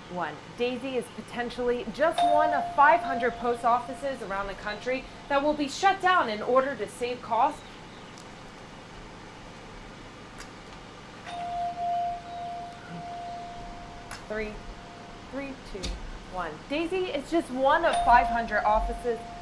one. Daisy is potentially just one of 500 post offices around the country that will be shut down in order to save costs. Three, two, one. Daisy is just one of 500 offices